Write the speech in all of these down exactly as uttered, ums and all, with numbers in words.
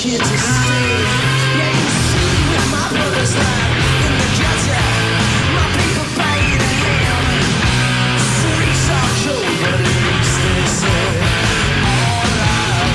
here to stay. Yeah, you see where my brothers lie in the gutter. My people paid a hand. Streets are cold, but at least they say all I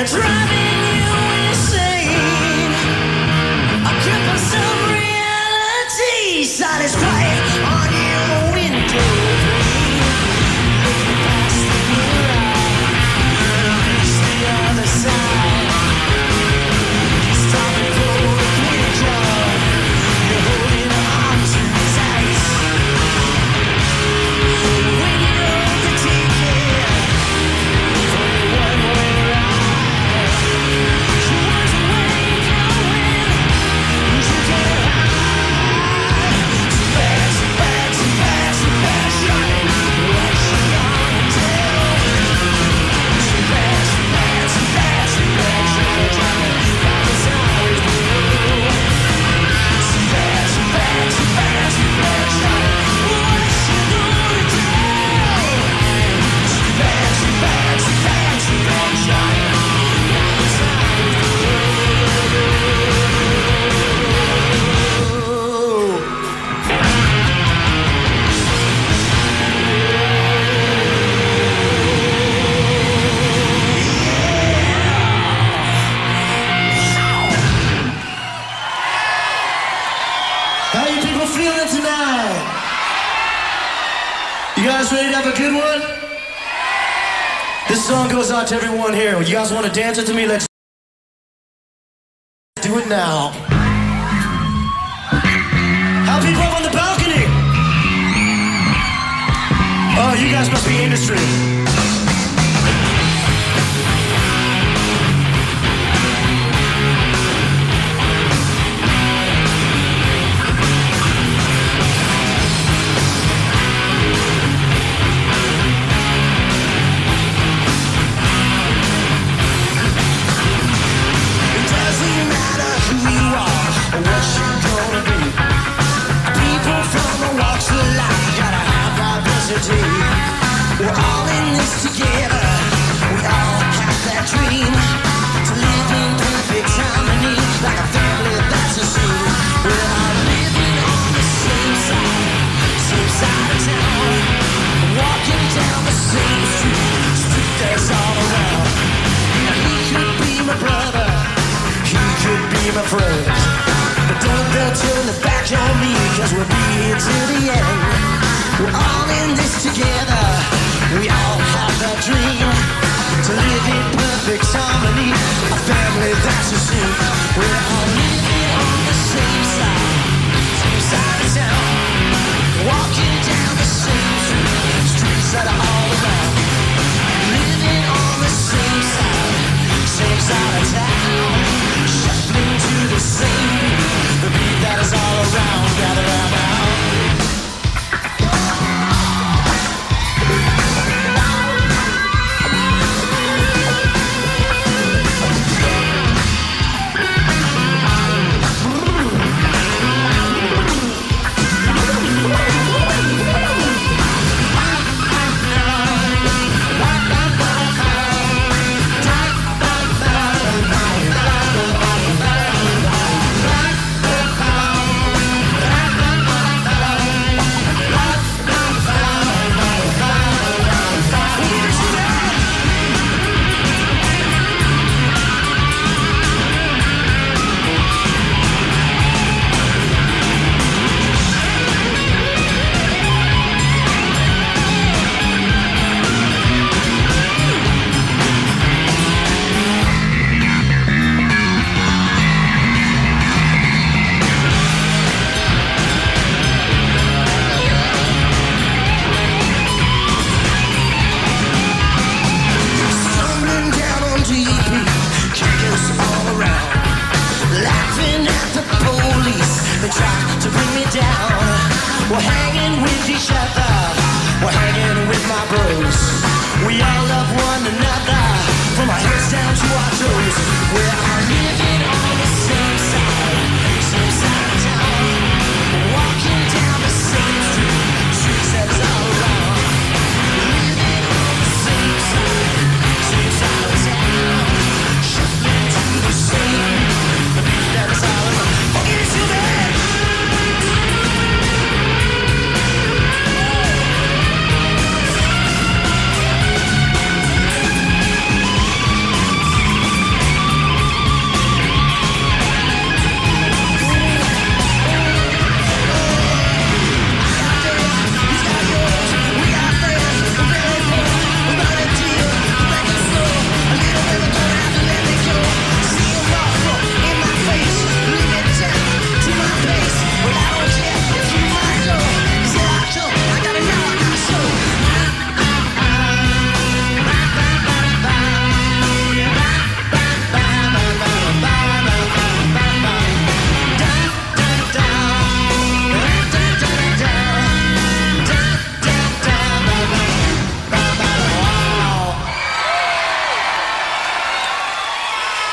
they're driving you insane. A grip on some reality, silence quiet on your window pane. Looking past the mirror, reach the other side. Stop and pull the picture. You're holding on too tight. When you roll the ticket for your one-way ride, you want to wake up when you get high. Too bad, too bad, too bad, too bad, shine. What you gonna do? Too bad, too bad, too bad, too bad, shine, shine. Like it's always blue. Too bad, too bad, too bad, too bad, shine. What you gonna do? Too bad, too bad, too bad, too bad, shine. Like it's always blue. How you people feeling tonight? You guys ready to have a good one? This song goes out to everyone here. You guys want to dance it to me? Let's do it now. How people up on the balcony? Oh, you guys must be industry. It doesn't matter who you are or what you're gonna be. People from the walks of life gotta have diversity. We're all in this together. We all have that dream to live in perfect harmony, like a family that's a scene. We're all living on the same side, same side of town, walking down the same street, street that's all around. Now he could be my brother, he could be my friend, but don't dare turn the back on me, cause we'll be here till the end. We're all in this together. We all have that dream to live in perfect harmony, a family that's a scene. We're all living on the same side, same side of town, walking down the same street, streets that are all around. Living on the same side, same side of town, shuffling to the same beat, the beat that is all around. Gather round now.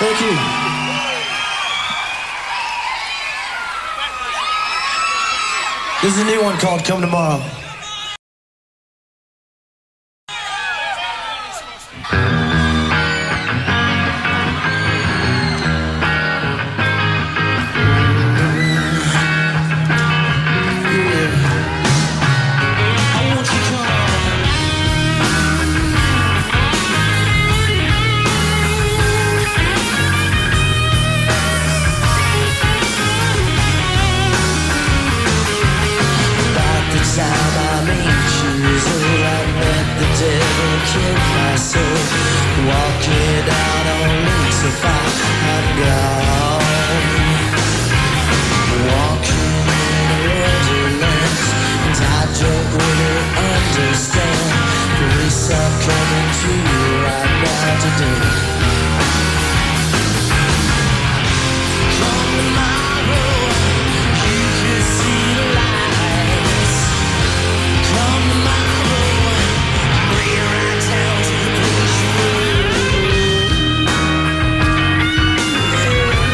Thank you. This is a new one called Come Tomorrow. Walking out on links if I had gone. Walking in a wonderland, and I don't really understand. Police are coming to you right now today. Come tomorrow, you can see the lights. Come tomorrow, bring it right down to the bush.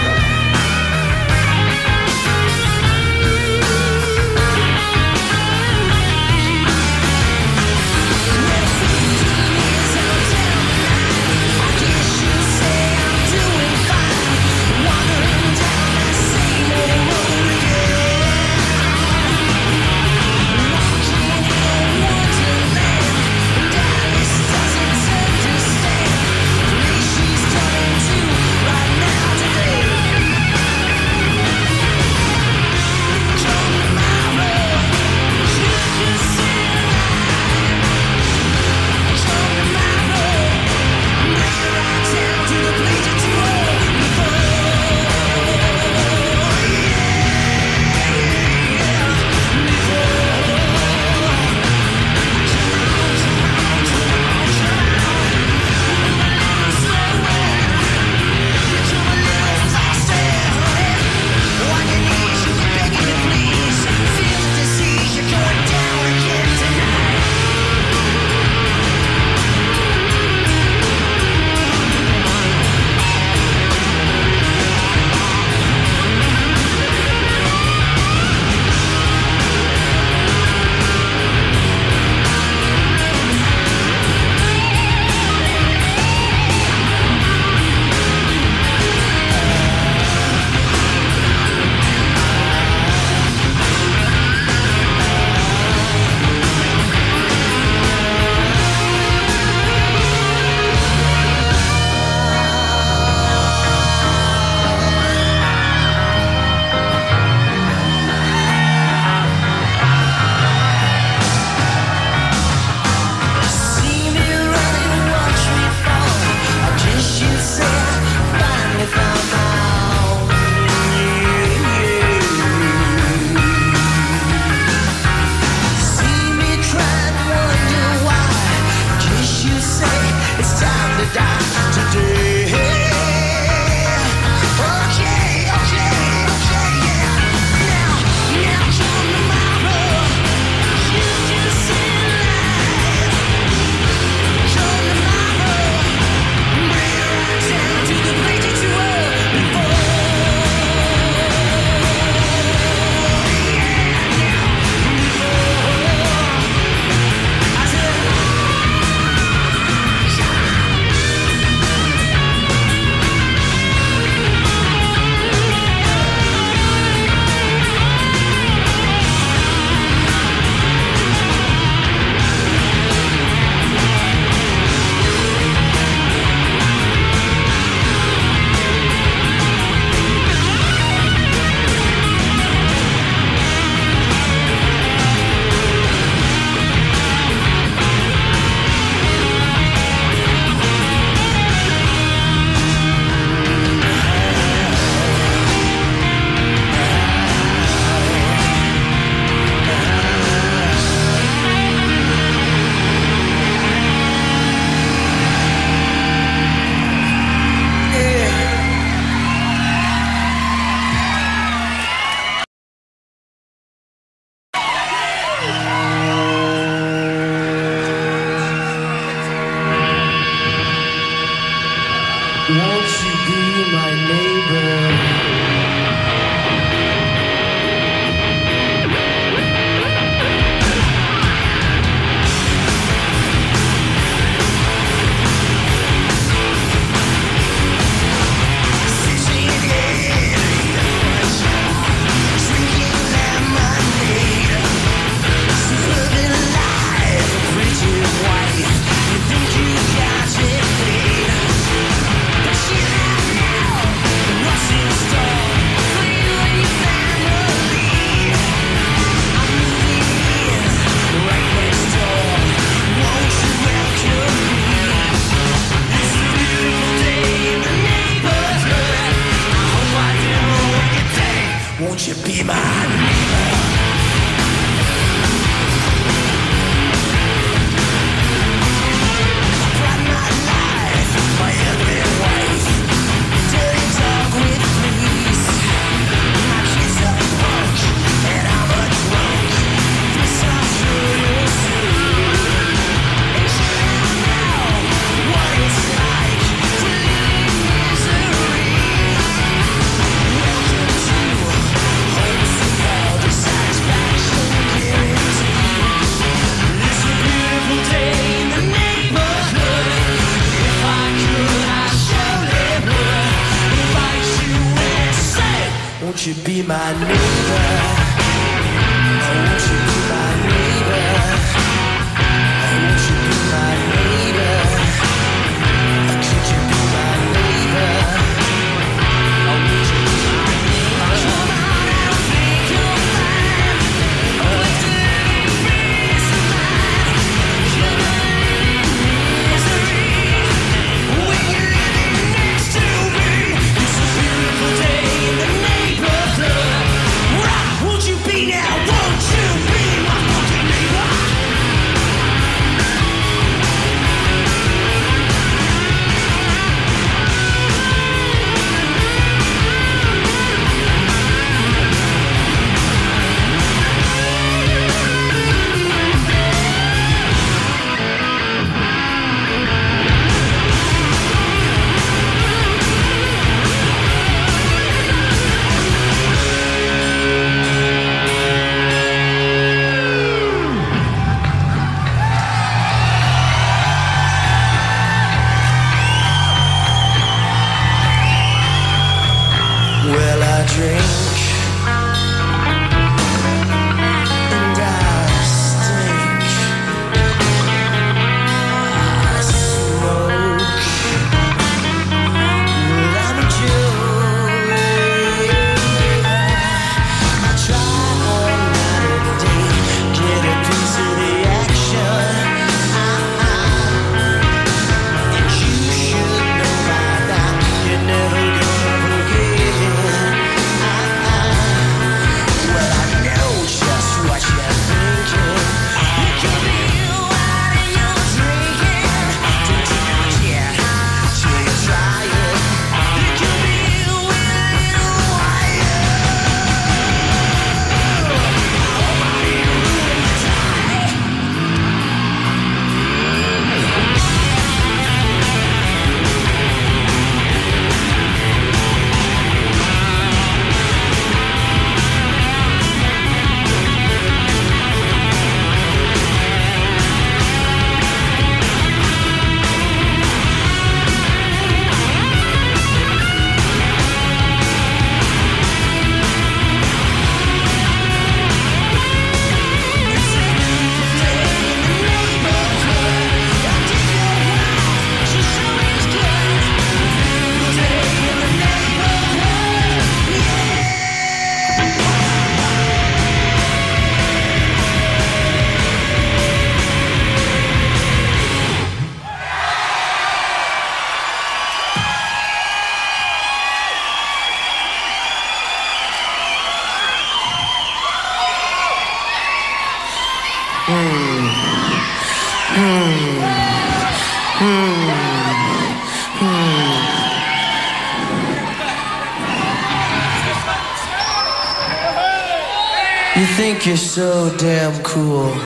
my neighbor? Won't you be my neighbor? I brought my life, my ugly wife, dirty dog with fleas. My kids are punk, and I'm a drunk. This I'm sure you'll see. And you don't know what it's like to live in misery. Welcome to satisfaction guaranteed. It's a beautiful day in the neighborhood. If I could, I surely would invite you and say, won't you be my neighbor? Oh, won't you be my neighbor? Oh, won't you be my neighbor? Oh, could you be my neighbor? Oh, won't you be my neighbor? Come on, I don't think you'll find a way to live in peace of mind. You're living in misery when you're living next to me. It's a beautiful day in the neighborhood. Right, won't you be now? Won't you be my fucking neighbor? Well, I drink and I stink. I smoke, but I'm a joke. I try all night and day, get a piece of the action. And you should know by now, you're never gonna forget. Well, I know just what you're thinking. You can be out in your drinking. Don't you know yet till you try it. You can be with a little wire. Oh, my room is high. You think you're so damn cool.